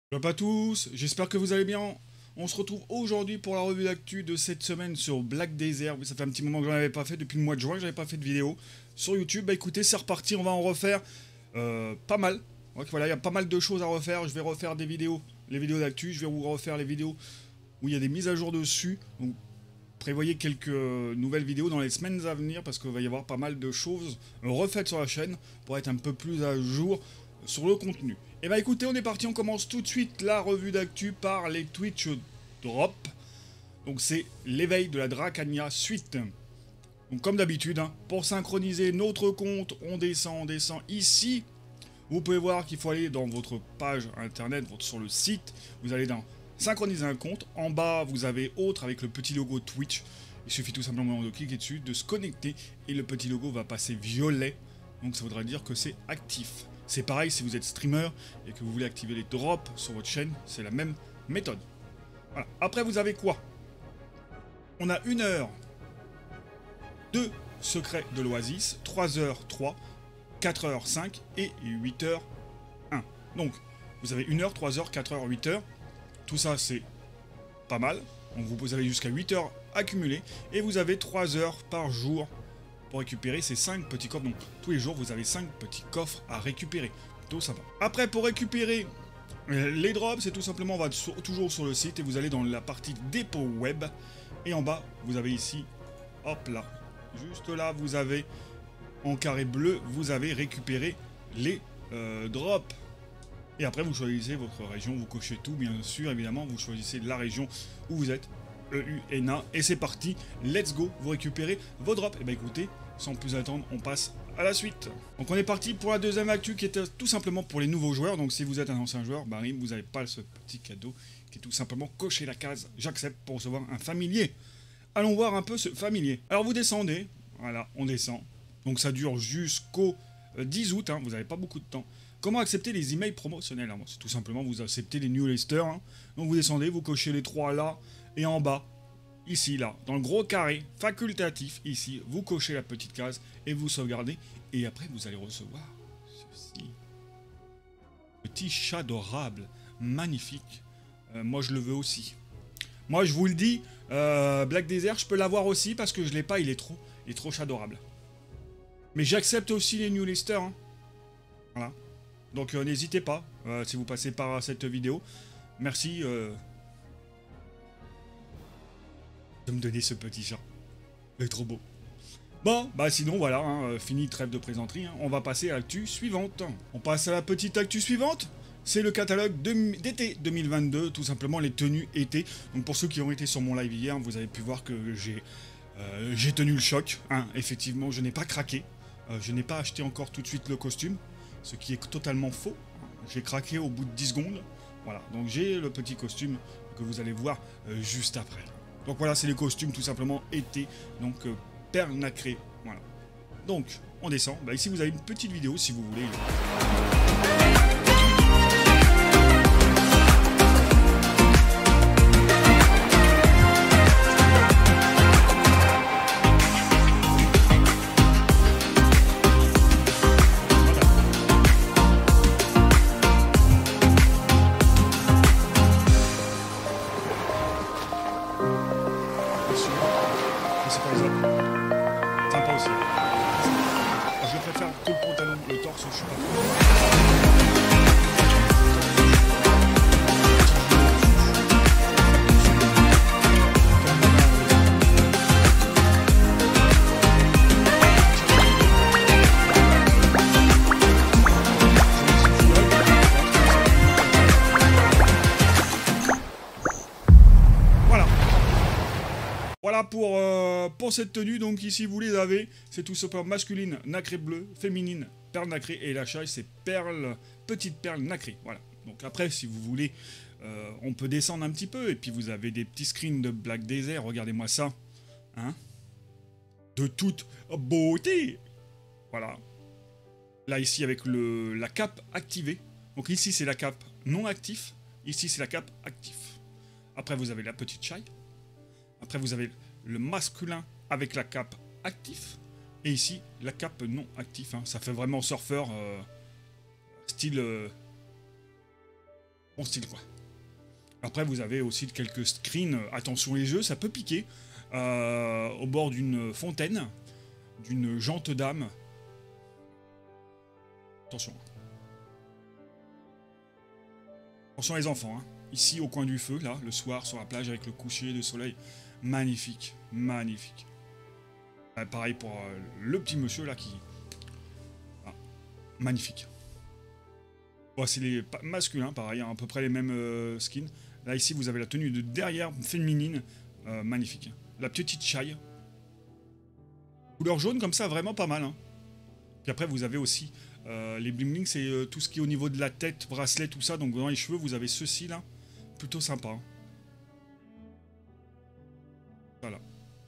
Bonjour à tous, j'espère que vous allez bien. On se retrouve aujourd'hui pour la revue d'actu de cette semaine sur Black Desert. Ça fait un petit moment que j'en avais pas fait, depuis le mois de juin que j'avais pas fait de vidéo sur YouTube. Bah écoutez, c'est reparti, on va en refaire pas mal. Donc voilà, il y a pas mal de choses à refaire. Je vais refaire des vidéos, les vidéos d'actu. Je vais vous refaire les vidéos où il y a des mises à jour dessus. Donc prévoyez quelques nouvelles vidéos dans les semaines à venir parce qu'il va y avoir pas mal de choses refaites sur la chaîne pour être un peu plus à jour sur le contenu. Et bah écoutez, on est parti, on commence tout de suite la revue d'actu par les Twitch Drops. Donc c'est l'éveil de la Dracania Suite. Donc comme d'habitude, hein, pour synchroniser notre compte, on descend ici. Vous pouvez voir qu'il faut aller dans votre page internet, sur le site. Vous allez dans synchroniser un compte. En bas, vous avez autre avec le petit logo Twitch. Il suffit tout simplement de cliquer dessus, de se connecter et le petit logo va passer violet. Donc ça voudrait dire que c'est actif. C'est pareil si vous êtes streamer et que vous voulez activer les drops sur votre chaîne, c'est la même méthode. Voilà. Après, vous avez quoi? On a 1 heure de secret de l'Oasis, 3 heures 3, 4 heures 5 et 8 heures 1. Donc, vous avez 1 heure, 3 heures, 4 heures, 8 heures. Tout ça, c'est pas mal. Donc, vous avez jusqu'à 8 heures accumulées et vous avez 3 heures par jour pour récupérer ces 5 petits coffres. Donc tous les jours, vous avez 5 petits coffres à récupérer. Plutôt sympa. Après, pour récupérer les drops, c'est tout simplement, on va toujours sur le site et vous allez dans la partie dépôt web. Et en bas, vous avez ici, hop là, juste là, vous avez en carré bleu, vous avez récupéré les drops. Et après, vous choisissez votre région, vous cochez tout, bien sûr, évidemment, vous choisissez la région où vous êtes. EUNA, et c'est parti, let's go, vous récupérez vos drops. Et bah écoutez, sans plus attendre, on passe à la suite. Donc on est parti pour la deuxième actu qui est tout simplement pour les nouveaux joueurs. Donc si vous êtes un ancien joueur, bah vous n'avez pas ce petit cadeau qui est tout simplement cocher la case j'accepte pour recevoir un familier. Allons voir un peu ce familier. Alors vous descendez, voilà, on descend. Donc ça dure jusqu'au 10 août, hein, vous n'avez pas beaucoup de temps. Comment accepter les emails promotionnels? C'est tout simplement, vous acceptez les newsletters. Hein. Donc vous descendez, vous cochez les 3 là. Et en bas, ici, là, dans le gros carré facultatif, ici, vous cochez la petite case et vous sauvegardez. Et après, vous allez recevoir ceci. Petit chat adorable, magnifique. Moi, je le veux aussi. Moi, je vous le dis, Black Desert, je peux l'avoir aussi parce que je l'ai pas, il est trop chat adorable. Mais j'accepte aussi les newsletters. Hein. Voilà. Donc, n'hésitez pas, si vous passez par cette vidéo. Merci. De me donner ce petit chat. Il est trop beau. Bon, bah sinon voilà, hein, fini trêve de plaisanterie, hein, on va passer à l'actu suivante. On passe à la petite actu suivante. C'est le catalogue d'été 2022, tout simplement les tenues été. Donc pour ceux qui ont été sur mon live hier, vous avez pu voir que j'ai tenu le choc. Hein, effectivement, je n'ai pas craqué. Je n'ai pas acheté encore tout de suite le costume, ce qui est totalement faux. J'ai craqué au bout de 10 secondes. Voilà, donc j'ai le petit costume que vous allez voir juste après. Donc voilà, c'est les costumes tout simplement été, donc perles nacrées, voilà. Donc, on descend, bah, ici vous avez une petite vidéo si vous voulez. Sympa aussi. Je préfère que le pantalon, le torse, je suis pas. Voilà pour cette tenue, donc ici vous les avez, c'est tout simplement masculine, nacré bleu, féminine, perle nacrée, et la chaille c'est perle, petite perle nacrée, voilà. Donc après, si vous voulez, on peut descendre un petit peu, et puis vous avez des petits screens de Black Desert, regardez-moi ça, hein, de toute beauté, voilà. Là ici avec la cape activée, donc ici c'est la cape non actif, ici c'est la cape actif. Après vous avez la petite chaille. Après, vous avez le masculin avec la cape actif. Et ici, la cape non actif. Hein. Ça fait vraiment surfeur style Bon style, quoi. Après, vous avez aussi quelques screens. Attention les jeux, ça peut piquer. Au bord d'une fontaine, d'une jante d'âme. Attention. Attention les enfants, hein. Ici au coin du feu, là, le soir, sur la plage avec le coucher de soleil. Magnifique, magnifique. Pareil pour le petit monsieur là qui... Ah, magnifique. Bon, c'est les masculins, pareil, hein, à peu près les mêmes skins. Là ici vous avez la tenue de derrière féminine. Magnifique. La petite chaille. Couleur jaune comme ça, vraiment pas mal. Hein. Puis après vous avez aussi les bling bling, c'est tout ce qui est au niveau de la tête, bracelet, tout ça. Donc dans les cheveux vous avez ceci là. Plutôt sympa. Hein. Voilà.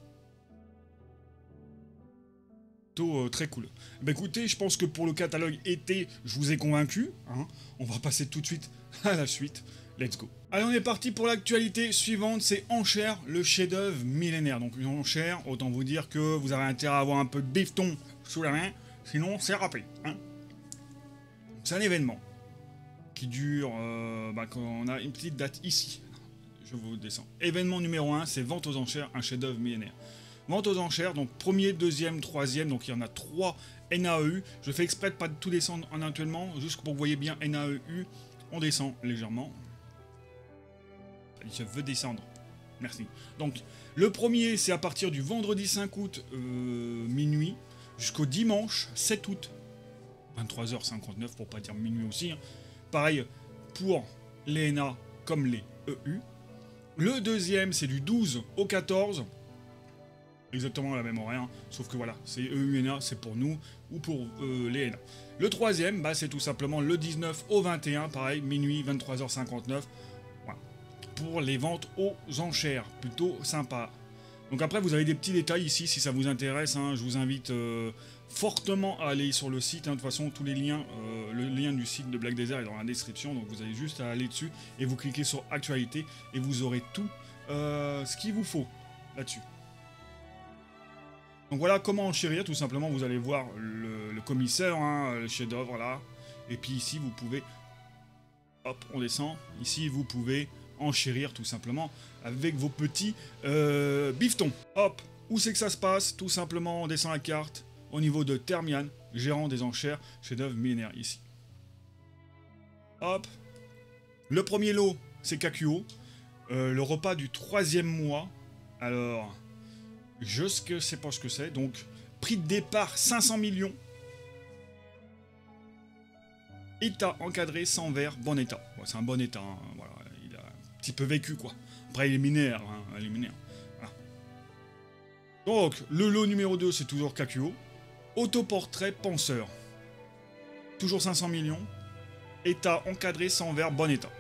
Plutôt très cool. Bah écoutez, je pense que pour le catalogue été, je vous ai convaincu. Hein. On va passer tout de suite à la suite. Let's go. Allez, on est parti pour l'actualité suivante, c'est Enchère, le chef-d'œuvre millénaire. Donc une enchère, autant vous dire que vous avez intérêt à avoir un peu de bifton sous la main, sinon c'est râpé. Hein. C'est un événement qui dure, quand on a une petite date ici. Je vous descends. Événement numéro 1, c'est vente aux enchères, un chef-d'œuvre millénaire. Vente aux enchères, donc premier, deuxième, troisième, donc il y en a 3 NAEU. Je fais exprès de pas tout descendre en actuellement, juste pour que vous voyez bien NAEU, on descend légèrement. Je veux descendre. Merci. Donc, le premier, c'est à partir du vendredi 5 août minuit jusqu'au dimanche 7 août 23h59 pour pas dire minuit aussi. Hein. Pareil pour les NA comme les EU. Le deuxième, c'est du 12 au 14. Exactement la même horaire, hein. Sauf que voilà, c'est EU NA, c'est pour nous ou pour les NA. Le troisième, c'est tout simplement le 19 au 21, pareil, minuit 23h59. Pour les ventes aux enchères, plutôt sympa. Donc après vous avez des petits détails ici si ça vous intéresse, hein, je vous invite fortement à aller sur le site, hein. De toute façon tous les liens, le lien du site de Black Desert est dans la description, donc vous avez juste à aller dessus et vous cliquez sur actualité et vous aurez tout ce qu'il vous faut là-dessus. Donc voilà comment enchérir, tout simplement vous allez voir le commissaire, hein, le chef-d'œuvre là, et puis ici vous pouvez, hop on descend, ici vous pouvez enchérir tout simplement avec vos petits bifetons. Hop, où c'est que ça se passe? Tout simplement, on descend la carte au niveau de Thermian, gérant des enchères, chef-d'œuvre millénaire ici. Hop, le premier lot, c'est Kakuo, le repas du 3e mois. Alors, je sais pas ce que c'est, donc prix de départ 500 millions. État encadré, sans verre, bon état. Bon, c'est un bon état, hein, voilà. Petit peu vécu quoi. Après il est mineur, hein, voilà. Donc le lot numéro 2 c'est toujours Kakuo. Autoportrait penseur. Toujours 500 millions. État encadré sans verre, bon état.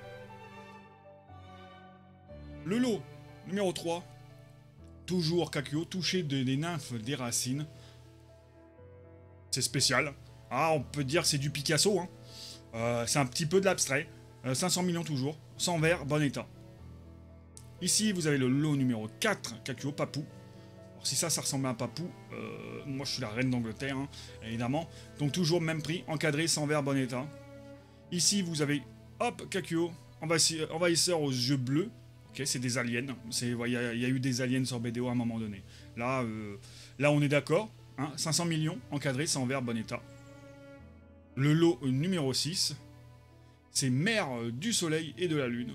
Le lot numéro 3. Toujours Kakuo, touché des nymphes des racines. C'est spécial. Ah on peut dire c'est du Picasso. Hein. C'est un petit peu de l'abstrait. 500 millions toujours, sans verre, bon état. Ici, vous avez le lot numéro 4, Kakuo, Papou. Alors, si ça ressemble à un Papou, moi je suis la reine d'Angleterre, hein, évidemment. Donc toujours même prix, encadré, sans verre, bon état. Ici, vous avez, hop, Kakuo, envahisseur aux yeux bleus. Ok, c'est des aliens. Il y a eu des aliens sur BDO à un moment donné. Là, on est d'accord. Hein, 500 millions, encadré, sans verre, bon état. Le lot numéro 6. C'est Mère du Soleil et de la Lune.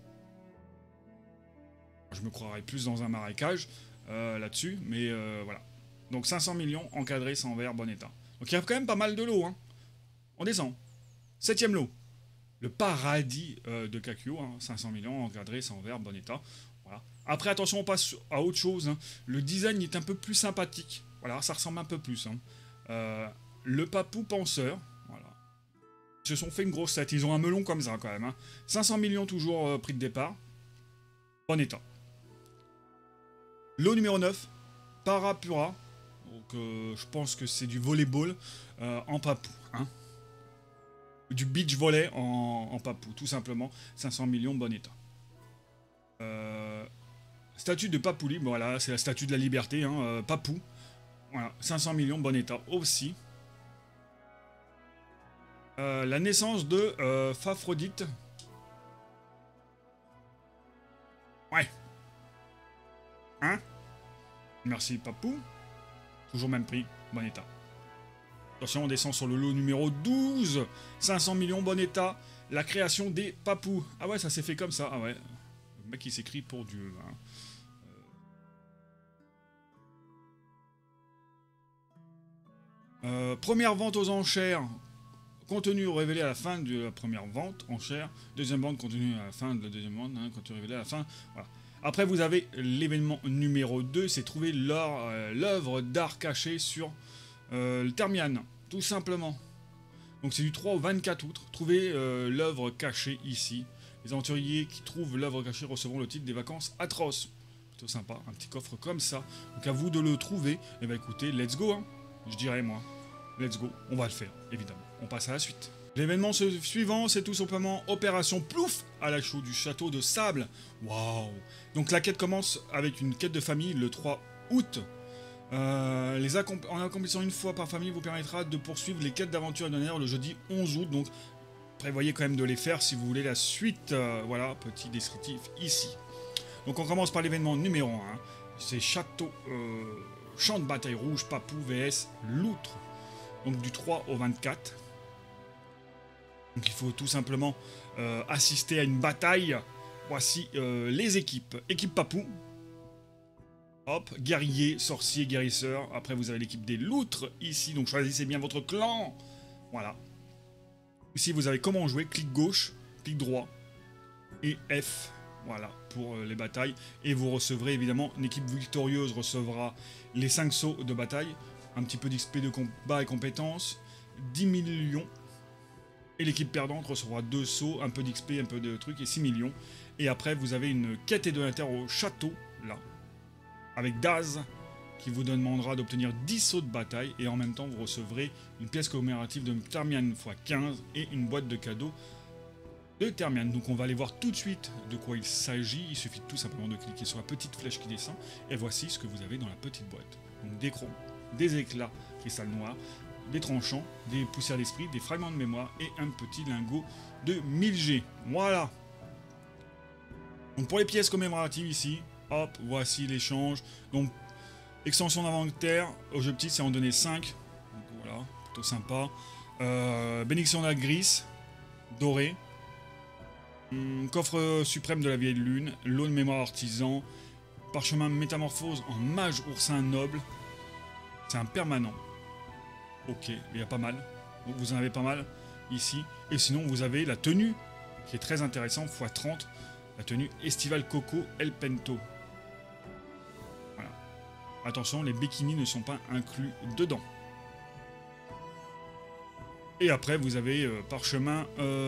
Je me croirais plus dans un marécage là-dessus, mais voilà. Donc 500 millions, encadré, sans verre, bon état. Donc il y a quand même pas mal de lots. Hein. On descend. 7e lot. Le paradis de Kakuo, hein. 500 millions, encadré, sans verre, bon état. Voilà. Après, attention, on passe à autre chose. Hein. Le design est un peu plus sympathique. Voilà, ça ressemble un peu plus. Hein. Le Papou penseur. Ils se sont fait une grosse tête, ils ont un melon comme ça quand même. Hein. 500 millions toujours prix de départ. Bon état. Lot numéro 9, Parapura. Donc je pense que c'est du volleyball en papou. Hein. Du beach volley en papou, tout simplement. 500 millions, bon état. Statue de Papou libre, voilà, c'est la statue de la liberté, hein, Papou. Voilà, 500 millions, bon état aussi. La naissance de Phaphrodite. Ouais. Hein? Merci, Papou. Toujours même prix, bon état. Attention, on descend sur le lot numéro 12. 500 millions, bon état. La création des Papous. Ah ouais, ça s'est fait comme ça. Ah ouais. Le mec, il s'écrit pour Dieu. Hein. Première vente aux enchères. Contenu révélé à la fin de la première vente, enchère. Deuxième vente, contenu à la fin de la deuxième vente. Hein, contenu révélé à la fin. Voilà. Après, vous avez l'événement numéro 2. C'est trouver l'œuvre d'art cachée sur le Termian. Tout simplement. Donc c'est du 3 au 24 août. Trouvez l'œuvre cachée ici. Les aventuriers qui trouvent l'œuvre cachée recevront le titre des vacances atroces. Plutôt sympa, un petit coffre comme ça. Donc à vous de le trouver. Et bah écoutez, let's go, hein, je dirais moi. Let's go, on va le faire, évidemment. On passe à la suite. L'événement suivant, c'est tout simplement Opération Plouf à la chaux du château de sable. Waouh! Donc la quête commence avec une quête de famille le 3 août. En accomplissant une fois par famille vous permettra de poursuivre les quêtes d'aventure hebdomadaires le jeudi 11 août. Donc prévoyez quand même de les faire si vous voulez la suite. Voilà, petit descriptif ici. Donc on commence par l'événement numéro 1. C'est Château Champ de bataille rouge, Papou vs Loutre. Donc du 3 au 24. Donc il faut tout simplement assister à une bataille. Voici les équipes. Équipe Papou. Hop, guerrier, sorcier, guérisseur. Après vous avez l'équipe des loutres ici. Donc choisissez bien votre clan. Voilà. Ici vous avez comment jouer. Clic gauche, clic droit et F. Voilà, pour les batailles. Et vous recevrez évidemment, une équipe victorieuse recevra les 5 sauts de bataille. Un petit peu d'XP de combat et compétences, 10 millions. Et l'équipe perdante recevra 2 sauts, un peu d'XP, un peu de trucs et 6 millions. Et après, vous avez une quête hédonataire au château, là, avec Daz, qui vous demandera d'obtenir 10 sauts de bataille. Et en même temps, vous recevrez une pièce commémorative de Termian x15 et une boîte de cadeaux de Termian. Donc on va aller voir tout de suite de quoi il s'agit. Il suffit tout simplement de cliquer sur la petite flèche qui descend. Et voici ce que vous avez dans la petite boîte. Donc des chromes, des éclats cristal noir, des tranchants, des poussières d'esprit, des fragments de mémoire et un petit lingot de 1000G. Voilà. Donc pour les pièces commémoratives ici, hop, voici l'échange. Donc extension d'inventaire, objectif c'est en donner 5. Donc voilà, plutôt sympa. Bénédiction de la Gris, doré. Coffre suprême de la vieille lune, lot de mémoire artisan, parchemin métamorphose en mage oursin noble. C'est un permanent. Ok, il y a pas mal. Donc vous en avez pas mal ici. Et sinon, vous avez la tenue, qui est très intéressante, x30. La tenue estivale Coco El Pento. Voilà. Attention, les bikinis ne sont pas inclus dedans. Et après, vous avez parchemin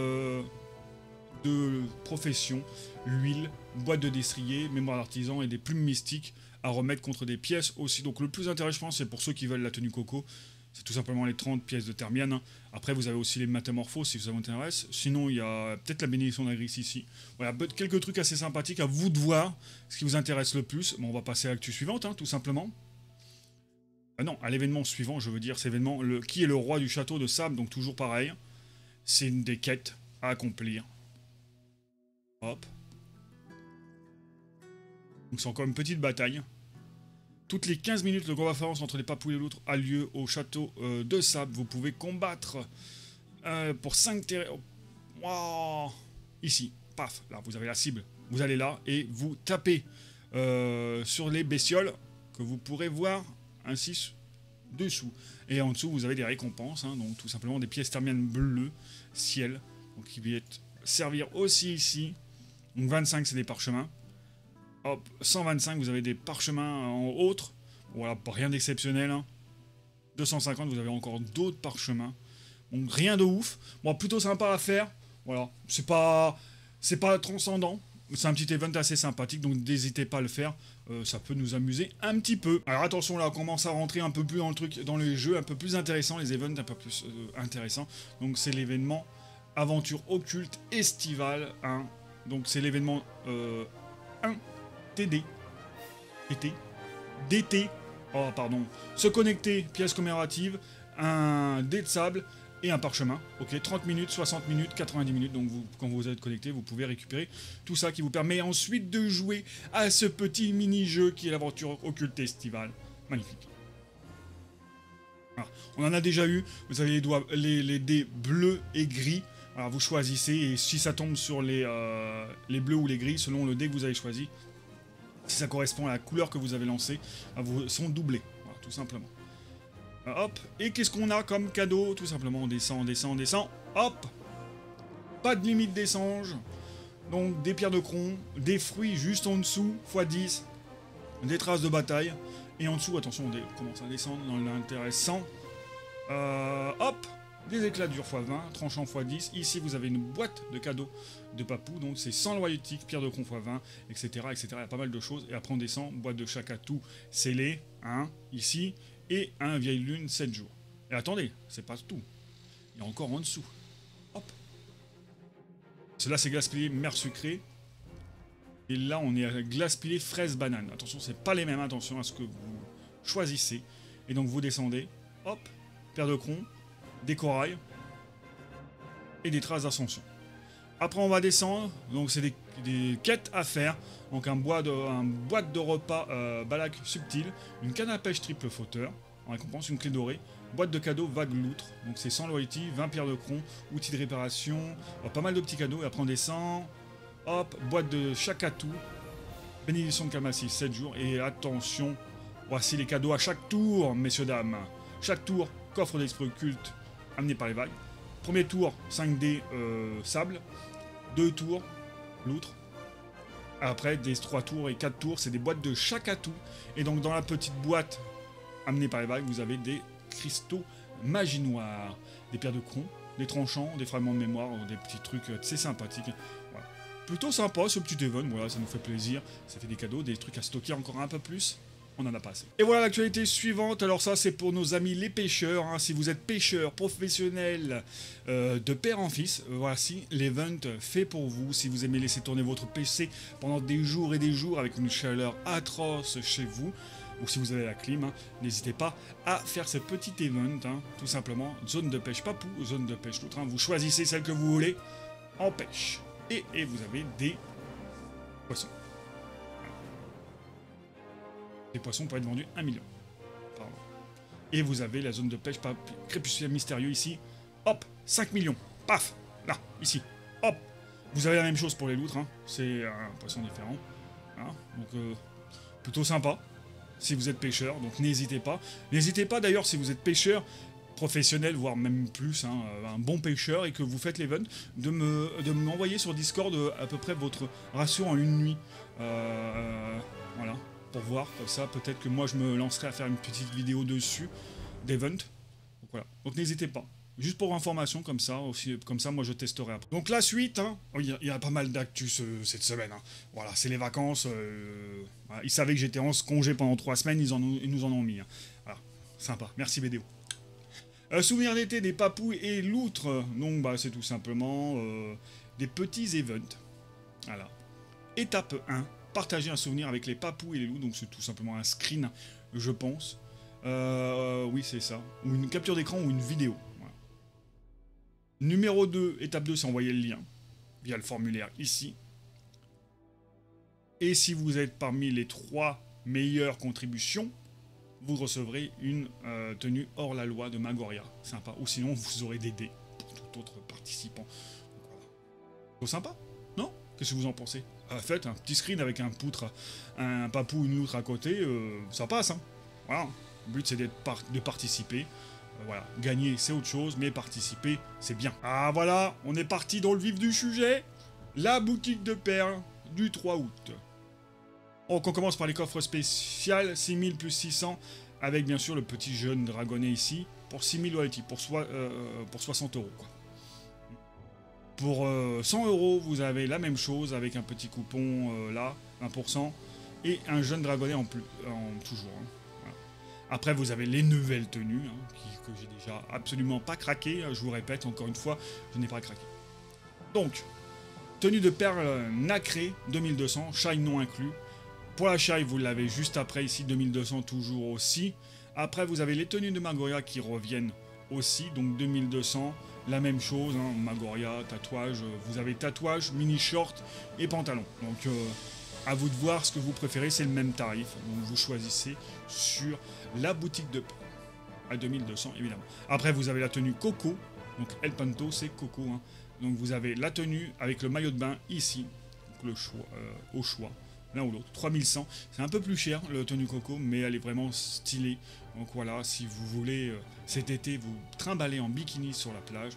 de profession, l'huile, boîte de destrier, mémoire d'artisan et des plumes mystiques à remettre contre des pièces aussi. Donc le plus intéressant, c'est pour ceux qui veulent la tenue Coco, c'est tout simplement les 30 pièces de Termian. Après, vous avez aussi les métamorphoses si ça vous intéresse. Sinon, il y a peut-être la bénédiction d'Agris ici. Voilà, quelques trucs assez sympathiques. À vous de voir ce qui vous intéresse le plus. Bon, on va passer à l'actu suivante, hein, tout simplement. Non, à l'événement suivant, je veux dire, c'est l'événement qui est le roi du château de sable. Donc toujours pareil. C'est une des quêtes à accomplir. Hop. Donc c'est encore une petite bataille. Toutes les 15 minutes, le combat féroce entre les Papous et l'autre a lieu au château de sable. Vous pouvez combattre pour 5 terrains. Wow. Ici, paf, là vous avez la cible. Vous allez là et vous tapez sur les bestioles que vous pourrez voir ainsi dessous. Et en dessous, vous avez des récompenses, hein, donc tout simplement des pièces termiennes bleues, ciel, donc qui viennent servir aussi ici. Donc 25, c'est des parchemins. Hop, 125, vous avez des parchemins en autre. Voilà, pas rien d'exceptionnel. Hein. 250, vous avez encore d'autres parchemins. Donc rien de ouf. Bon, plutôt sympa à faire. Voilà, c'est pas transcendant. C'est un petit event assez sympathique, donc n'hésitez pas à le faire. Ça peut nous amuser un petit peu. Alors attention, là, on commence à rentrer un peu plus dans le truc, dans les jeux un peu plus intéressants, les events un peu plus intéressants. Donc c'est l'événement Aventure occulte estivale 1. Donc c'est l'événement 1 TD. DT. Oh, pardon. Se connecter, pièce commémorative, un dé de sable, et un parchemin. Ok, 30 minutes, 60 minutes, 90 minutes. Donc quand vous êtes connecté, vous pouvez récupérer tout ça qui vous permet ensuite de jouer à ce petit mini-jeu qui est l'aventure occulte estivale. Magnifique. Alors, on en a déjà eu. Vous avez les dés bleus et gris. Alors vous choisissez et si ça tombe sur les bleus ou les gris, selon le dé que vous avez choisi, si ça correspond à la couleur que vous avez lancée, vous sont doublés. Voilà, tout simplement. Hop, et qu'est-ce qu'on a comme cadeau? Tout simplement, on descend, on descend, on descend. Hop, pas de limite d'essence. Donc des pierres de cron, des fruits juste en dessous, x10, des traces de bataille. Et en dessous, attention, on commence à descendre dans l'intéressant. Hop, des éclats durs x20, tranchant x10. Ici, vous avez une boîte de cadeaux de papou, donc c'est sans loyautique, pierre de cron x20, etc., etc. Il y a pas mal de choses. Et après, on descend, boîte de chaque atout scellé, hein, ici. Et un vieille lune 7 jours. Et attendez, c'est pas tout. Il y a encore en dessous. Hop. Cela c'est glace pilée mer sucrée. Et là on est à glace pilée fraise banane. Attention, c'est pas les mêmes, attention à ce que vous choisissez. Et donc vous descendez. Hop. Pierre de cron. Des corails. Et des traces d'ascension. Après on va descendre. Donc c'est des quêtes à faire. Donc un boîte de repas Balak subtil, une canne à pêche triple fauteur, en récompense une clé dorée, boîte de cadeaux vague loutre, donc c'est sans loyauty, 20 pierres de cron, outils de réparation, pas mal de petits cadeaux, et après on descend, hop, boîte de chaque atout, bénédiction de Kalmassi 7 jours, et attention, voici les cadeaux à chaque tour, messieurs dames. Chaque tour, coffre d'esprit occulte amené par les vagues. Premier tour, 5D sable, 2 tours, loutre. Après, des 3 tours et 4 tours, c'est des boîtes de chaque atout. Et donc, dans la petite boîte amenée par les vagues, vous avez des cristaux magie noire, des pierres de cron, des tranchants, des fragments de mémoire, des petits trucs assez sympathiques. Voilà. Plutôt sympa ce petit event, voilà, ça nous fait plaisir. Ça fait des cadeaux, des trucs à stocker encore un peu plus. On en a pas assez. Et voilà l'actualité suivante. Alors ça, c'est pour nos amis les pêcheurs. Hein. Si vous êtes pêcheur professionnel de père en fils, voici l'event fait pour vous. Si vous aimez laisser tourner votre PC pendant des jours et des jours avec une chaleur atroce chez vous, ou si vous avez la clim, hein, n'hésitez pas à faire ce petit event. Hein, tout simplement, zone de pêche papou, zone de pêche loutre. Hein. Vous choisissez celle que vous voulez en pêche. Et vous avez des poissons. Les poissons peuvent être vendus 1 million. Pardon. Et vous avez la zone de pêche crépusculaire mystérieux ici. Hop, 5 millions. Paf, là, ici. Hop. Vous avez la même chose pour les loutres. Hein. C'est un poisson différent. Hein. Donc, plutôt sympa. Si vous êtes pêcheur, donc n'hésitez pas. N'hésitez pas d'ailleurs si vous êtes pêcheur professionnel, voire même plus, hein, un bon pêcheur et que vous faites l'event, de m'envoyer sur Discord à peu près votre ratio en une nuit. Voilà. Pour voir, comme ça, peut-être que moi je me lancerai à faire une petite vidéo dessus, d'event. Donc voilà, donc n'hésitez pas. Juste pour information, comme ça, aussi, comme ça, moi je testerai après. Donc la suite, hein, il y a pas mal d'actu cette semaine. Hein. Voilà, c'est les vacances. Voilà, ils savaient que j'étais en congé pendant 3 semaines, ils nous en ont mis. Hein. Voilà, sympa, merci BDO. Souvenir d'été des papous et loutres. Donc bah, c'est tout simplement des petits events. Voilà. Étape 1. Partager un souvenir avec les papous et les loups, donc c'est tout simplement un screen, je pense. Oui, c'est ça. Ou une capture d'écran ou une vidéo. Voilà. Numéro 2, étape 2, c'est envoyer le lien via le formulaire ici. Et si vous êtes parmi les 3 meilleures contributions, vous recevrez une tenue hors la loi de Magoria. Sympa. Ou sinon, vous aurez des dés pour tout autre participant. Voilà. C'est sympa, non? Qu'est-ce que vous en pensez? Faites un petit screen avec un poutre, un papou, une loutre à côté, ça passe. Hein. Voilà. Le but c'est de participer. Voilà. Gagner c'est autre chose, mais participer c'est bien. Ah voilà, on est parti dans le vif du sujet. La boutique de perles du 3 août. Donc on commence par les coffres spéciaux, 6000 plus 600, avec bien sûr le petit jeune dragonnet ici, pour 6000 loyalty, pour 60 €. Quoi. Pour 100 €, vous avez la même chose avec un petit coupon là, 20%, et un jeune dragonnet en plus, toujours. Hein. Voilà. Après, vous avez les nouvelles tenues, hein, que j'ai déjà absolument pas craqué. Je vous répète encore une fois, je n'ai pas craqué. Donc, tenue de perles nacrée, 2200, shine non inclus. Pour la shine, vous l'avez juste après ici, 2200 toujours aussi. Après, vous avez les tenues de Magoria qui reviennent aussi, donc 2200, la même chose, hein, Magoria, tatouage, vous avez tatouage, mini short et pantalon. Donc à vous de voir ce que vous préférez, c'est le même tarif, donc vous choisissez sur la boutique de à 2200 évidemment. Après vous avez la tenue Coco, donc El Panto c'est Coco, hein. Donc vous avez la tenue avec le maillot de bain ici, donc le choix, au choix, l'un ou l'autre, 3100, c'est un peu plus cher le tenue Coco, mais elle est vraiment stylée. Donc voilà, si vous voulez cet été vous trimballer en bikini sur la plage,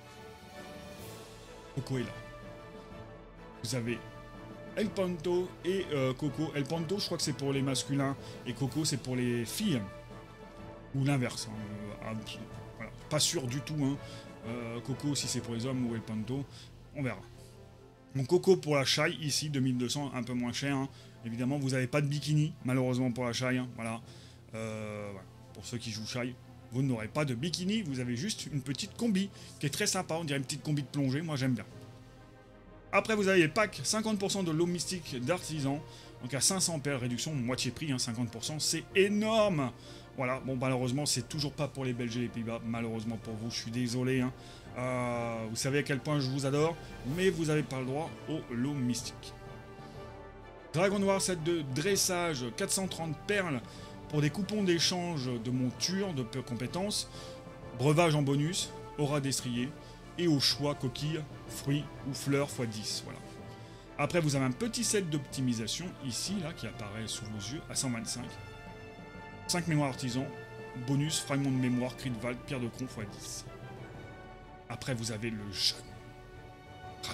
Coco est là. Vous avez El Panto et Coco. El Panto, je crois que c'est pour les masculins et Coco, c'est pour les filles. Ou l'inverse. Hein. Voilà. Pas sûr du tout. Hein. Coco, si c'est pour les hommes ou El Panto, on verra. Donc Coco pour la Shai, ici, 2200, un peu moins cher. Hein. Évidemment, vous n'avez pas de bikini, malheureusement pour la Shai. Hein. Voilà. Voilà. Pour ceux qui jouent Shai, vous n'aurez pas de bikini, vous avez juste une petite combi, qui est très sympa. On dirait une petite combi de plongée, moi j'aime bien. Après, vous avez les packs, 50% de l'eau mystique d'artisan, donc à 500 perles, réduction, moitié prix, hein, 50%, c'est énorme. Voilà, bon, malheureusement, c'est toujours pas pour les Belges et les Pays-Bas, malheureusement pour vous, je suis désolé. Hein. Vous savez à quel point je vous adore, mais vous n'avez pas le droit au lot mystique. Dragon Noir, set de dressage, 430 perles pour des coupons d'échange de monture, de compétences, breuvage en bonus, aura destrier, et au choix coquilles, fruits ou fleurs x 10. Voilà. Après, vous avez un petit set d'optimisation ici, là, qui apparaît sous vos yeux, à 125. 5 mémoires artisans, bonus, fragment de mémoire, cri de valde, pierre de cron x 10. Après, vous avez le jaune. Dragon.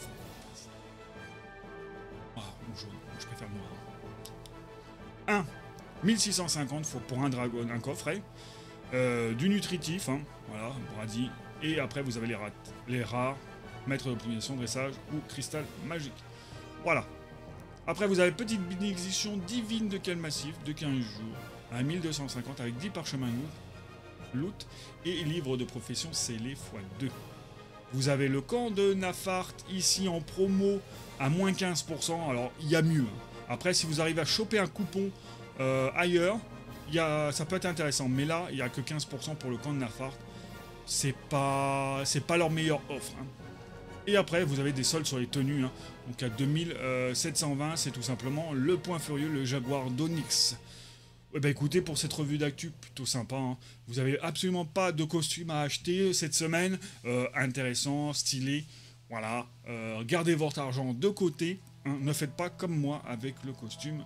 Ah, ou jaune, je préfère le noir. 1. 1650 pour un dragon, un coffret. Du nutritif, hein, voilà, Brady. Et après, vous avez les rares, maître d'optimisation, dressage ou cristal magique. Voilà. Après, vous avez petite bénédiction divine de quel massif de 15 jours à 1250 avec 10 parchemins loot et livre de profession scellé x2. Vous avez le camp de Nafart ici en promo à moins 15%. Alors, il y a mieux. Après, si vous arrivez à choper un coupon ailleurs, ça peut être intéressant. Mais là, il n'y a que 15% pour le camp de Nafart. C'est pas leur meilleure offre. Hein. Et après, vous avez des soldes sur les tenues. Hein. Donc à 2720, c'est tout simplement le point furieux, le Jaguar d'Onyx. Eh ben écoutez, pour cette revue d'actu, plutôt sympa. Hein. Vous avez absolument pas de costume à acheter cette semaine. Intéressant, stylé. Voilà. Gardez votre argent de côté. Hein. Ne faites pas comme moi avec le costume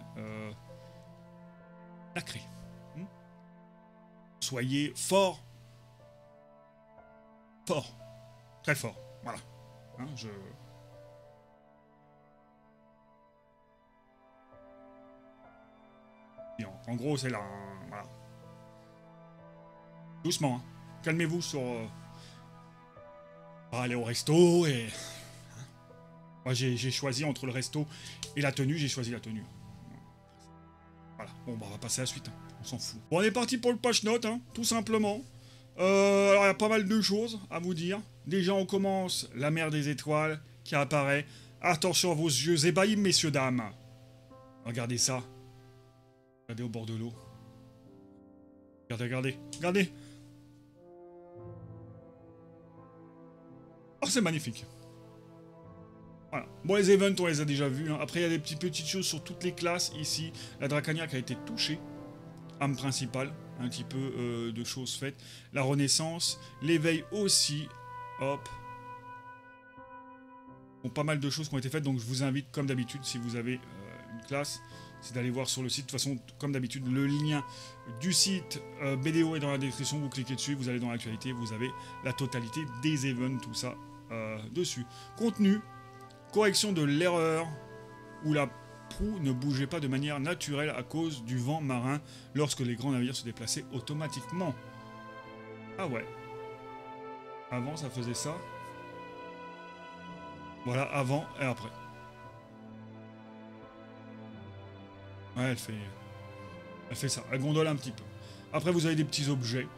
nacré. Soyez fort. Fort. Très fort. Voilà. Hein, En gros, c'est là. Hein, voilà. Doucement. Hein. Calmez-vous sur... aller au resto et... Moi, j'ai choisi entre le resto et la tenue. J'ai choisi la tenue. Voilà. Bon, bah, on va passer à la suite. Hein. On s'en fout. Bon, on est parti pour le patch note, hein, tout simplement. Alors, il y a pas mal de choses à vous dire. Déjà, on commence la mer des étoiles qui apparaît. Attention à vos yeux ébahis, messieurs, dames. Regardez ça. Regardez au bord de l'eau. Regardez, regardez, regardez. Oh, c'est magnifique. Voilà. Bon, les events, on les a déjà vus. Hein. Après, il y a des petites choses sur toutes les classes. Ici, la Dracania qui a été touchée. Arme principale. Un petit peu de choses faites. La renaissance. L'éveil aussi. Hop. Bon, pas mal de choses qui ont été faites. Donc, je vous invite, comme d'habitude, si vous avez une classe, c'est d'aller voir sur le site. De toute façon, comme d'habitude, le lien du site BDO est dans la description. Vous cliquez dessus, vous allez dans l'actualité. Vous avez la totalité des events, tout ça dessus. Contenu. Correction de l'erreur où la proue ne bougeait pas de manière naturelle à cause du vent marin lorsque les grands navires se déplaçaient automatiquement. Ah ouais. Avant, ça faisait ça. Voilà, avant et après. Ouais, elle fait ça. Elle gondole un petit peu. Après, vous avez des petits objets.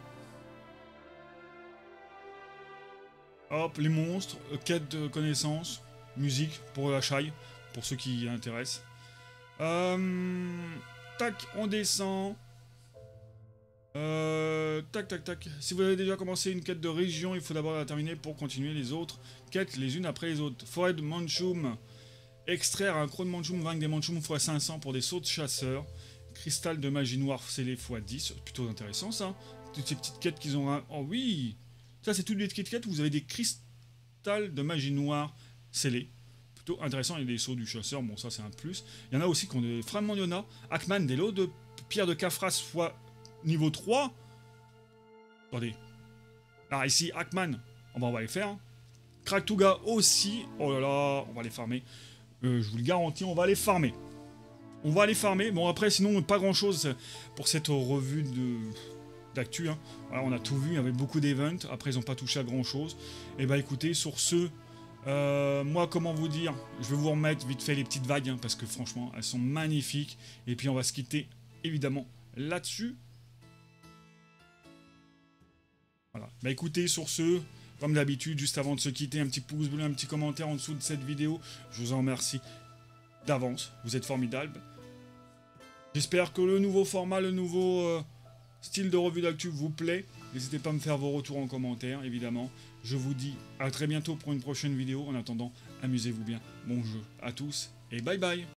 Hop, les monstres, quête de connaissances, musique pour la chaille, pour ceux qui intéressent. Tac, on descend. Tac, tac, tac. Si vous avez déjà commencé une quête de région, il faut d'abord la terminer pour continuer les autres quêtes les unes après les autres. Forêt de Manchoum. Extraire un croc de Manchoum, vaincre des Manchoum x 500 pour des sauts de chasseurs. Cristal de magie noire scellé x 10. Plutôt intéressant ça. Toutes ces petites quêtes qu'ils ont... Oh oui. Ça c'est toutes les petites quêtes où vous avez des cristals de magie noire scellés. Plutôt intéressant. Il y a des sauts du chasseur. Bon ça c'est un plus. Il y en a aussi qui ont des fragments d'Iona. Hackman, des lots de pierre de Kafras x niveau 3. Attendez. Alors ici, Hackman, on va les faire. Kraktuga aussi. Oh là là, on va les farmer. Je vous le garantis, on va les farmer. On va les farmer. Bon, après, sinon, pas grand-chose pour cette revue d'actu. Hein. Voilà, on a tout vu, il y avait beaucoup d'events. Après, ils n'ont pas touché à grand-chose. Et bah écoutez, sur ce... moi, comment vous dire, je vais vous remettre vite fait les petites vagues, hein, parce que franchement, elles sont magnifiques. Et puis, on va se quitter, évidemment, là-dessus. Voilà. Bah écoutez, sur ce, comme d'habitude, juste avant de se quitter, un petit pouce bleu, un petit commentaire en dessous de cette vidéo. Je vous en remercie d'avance. Vous êtes formidables. J'espère que le nouveau format, le nouveau style de revue d'actu vous plaît. N'hésitez pas à me faire vos retours en commentaire, évidemment. Je vous dis à très bientôt pour une prochaine vidéo. En attendant, amusez-vous bien. Bon jeu à tous et bye bye.